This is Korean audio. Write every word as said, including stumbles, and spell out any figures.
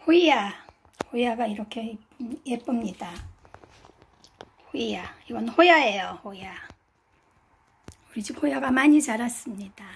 호이야, 호야가 이렇게 예쁩니다. 호야, 이건 호야예요. 호야. 우리 집 호야가 많이 자랐습니다.